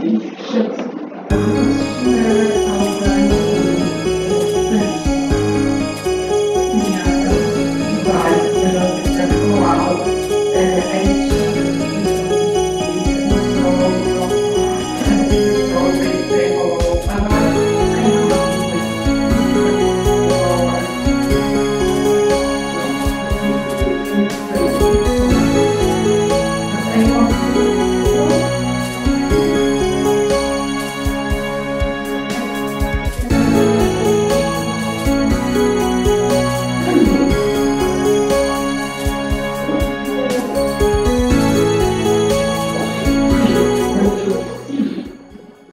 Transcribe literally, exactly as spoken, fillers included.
Minha cidade, eu não quero falar, é, a gente